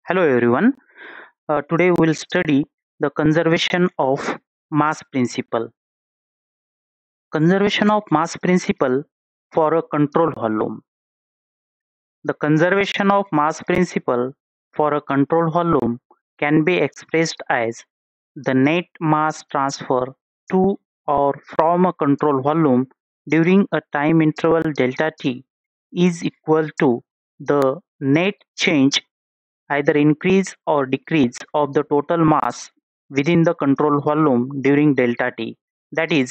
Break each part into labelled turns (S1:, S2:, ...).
S1: Hello everyone. Today we'll study the conservation of mass principle. Conservation of mass principle for a control volume. The conservation of mass principle for a control volume can be expressed as the net mass transfer to or from a control volume during a time interval delta t is equal to the net change, either increase or decrease, of the total mass within the control volume during delta t. That is,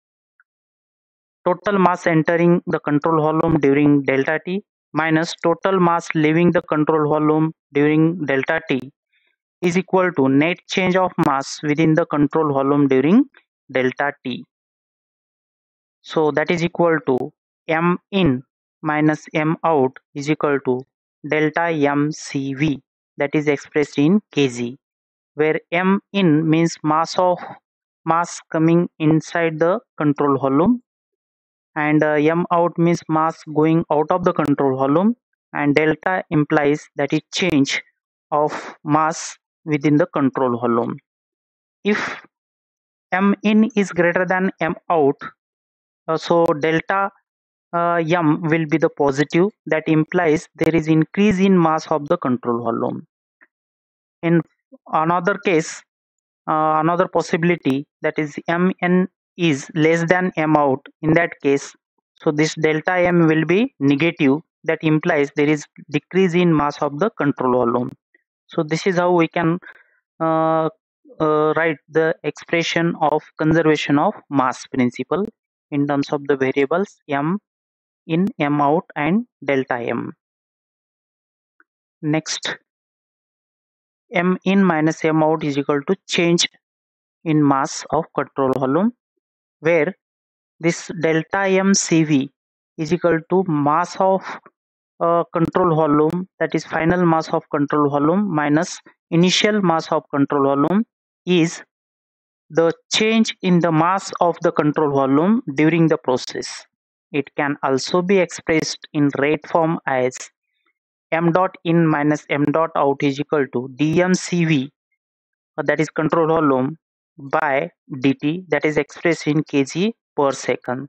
S1: total mass entering the control volume during delta t minus total mass leaving the control volume during delta t is equal to net change of mass within the control volume during delta t. So that is equal to m in minus m out is equal to delta mcv, that is expressed in kg, where m in means mass coming inside the control volume, and m out means mass going out of the control volume, and delta implies that is change of mass within the control volume. If m in is greater than m out, so delta m will be the positive, that implies there is increase in mass of the control volume. In another case, another possibility, that is mn is less than m out, in that case, so this delta m will be negative, that implies there is decrease in mass of the control volume. So this is how we can uh, write the expression of conservation of mass principle in terms of the variables m in, m out, and delta m. Next, m in minus m out is equal to change in mass of control volume, where this delta mcv is equal to mass of control volume, that is final mass of control volume minus initial mass of control volume, is the change in the mass of the control volume during the process. It can also be expressed in rate form as m dot in minus m dot out is equal to dmcv, that is control volume, by dt, that is expressed in kg per second,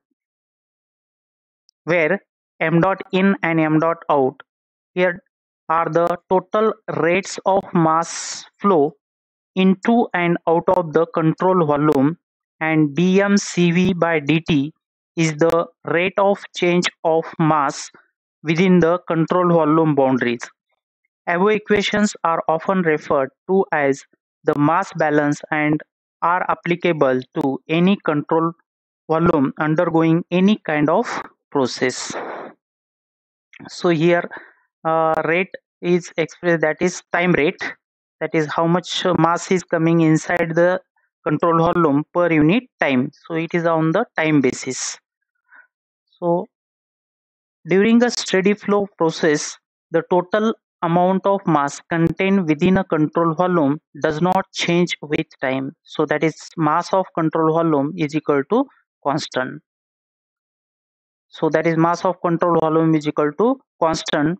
S1: where m dot in and m dot out here are the total rates of mass flow into and out of the control volume, and dmcv by dt is the rate of change of mass within the control volume boundaries. Above equations are often referred to as the mass balance and are applicable to any control volume undergoing any kind of process. So here rate is expressed, that is time rate, that is how much mass is coming inside the control volume per unit time. So it is on the time basis. So during a steady flow process, the total amount of mass contained within a control volume does not change with time. So that is mass of control volume is equal to constant. So that is mass of control volume is equal to constant,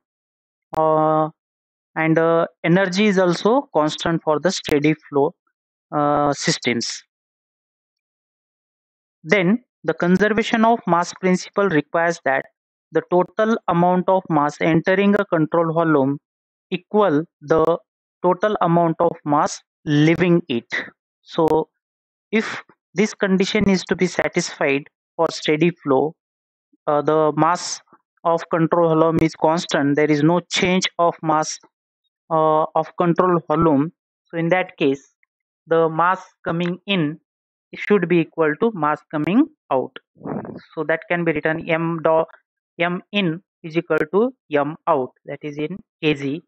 S1: and energy is also constant for the steady flow systems. Then the conservation of mass principle requires that the total amount of mass entering a control volume equal the total amount of mass leaving it. So if this condition is to be satisfied for steady flow, the mass of control volume is constant, there is no change of mass of control volume. So in that case, the mass coming in should be equal to mass coming out. So that can be written m in is equal to m out, that is in kg.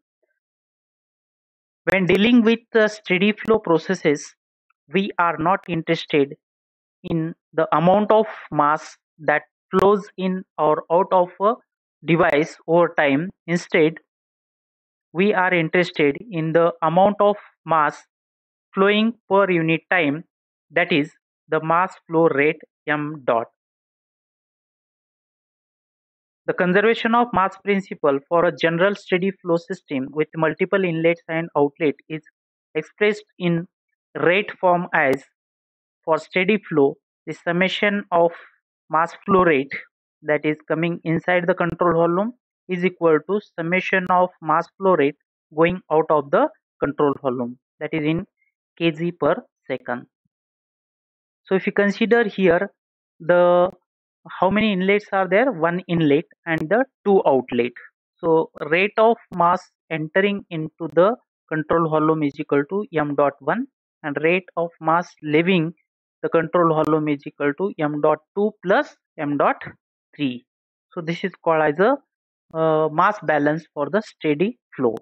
S1: When dealing with the steady flow processes, we are not interested in the amount of mass that flows in or out of a device over time. Instead, we are interested in the amount of mass flowing per unit time, that is the mass flow rate m dot. The conservation of mass principle for a general steady flow system with multiple inlets and outlets is expressed in rate form as: for steady flow, the summation of mass flow rate that is coming inside the control volume is equal to summation of mass flow rate going out of the control volume, that is in kg per second. So if you consider here the how many inlets are there, one inlet and the two outlet. So rate of mass entering into the control volume is equal to m dot 1, and rate of mass leaving the control volume is equal to m dot 2 plus m dot 3. So this is called as a mass balance for the steady flow.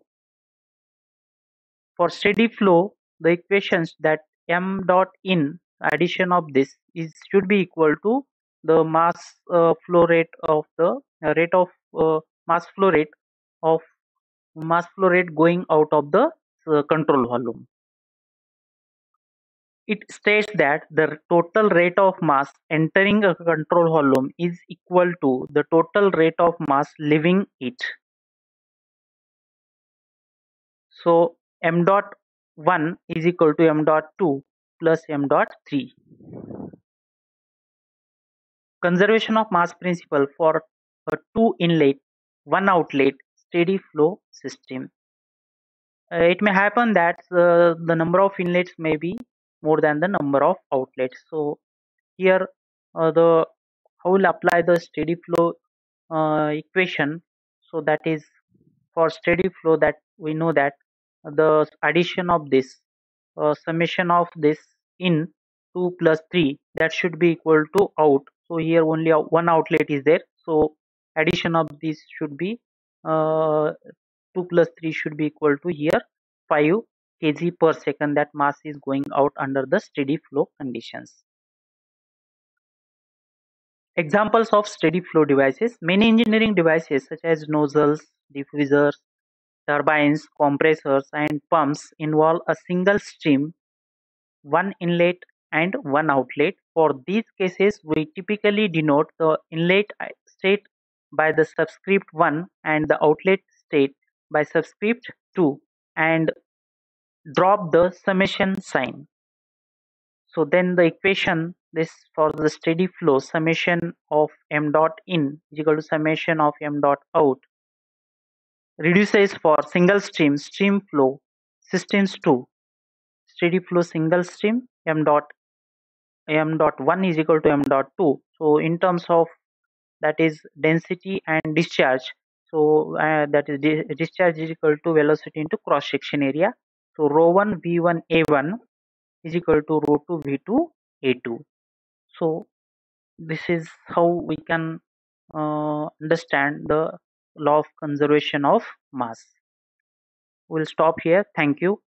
S1: For steady flow, the equations that m dot in addition of this is should be equal to the mass flow rate of the rate of mass flow rate of mass flow rate going out of the control volume. It states that the total rate of mass entering a control volume is equal to the total rate of mass leaving it. So m dot 1 is equal to m dot 2 plus m dot 3. Conservation of mass principle for a two inlet, one outlet steady flow system. It may happen that the number of inlets may be more than the number of outlets. So here the how will apply the steady flow equation. So that is for steady flow, that we know that the addition of this summation of this in 2 plus 3, that should be equal to out. So here only one outlet is there, so addition of this should be 2 plus 3 should be equal to here 5 kg per second, that mass is going out under the steady flow conditions. Examples of steady flow devices: many engineering devices such as nozzles, diffusers, turbines, compressors, and pumps involve a single stream, one inlet and one outlet. For these cases, we typically denote the inlet state by the subscript 1 and the outlet state by subscript 2, and drop the summation sign. So then the equation this for the steady flow, summation of m dot in is equal to summation of m dot out, reduces for single stream flow systems to steady flow single stream m dot 1 is equal to m dot 2. So in terms of that is density and discharge, so that is discharge is equal to velocity into cross section area. So rho 1 v1 a1 is equal to rho 2 v2 a2. So this is how we can understand the law of conservation of mass. We'll stop here. Thank you.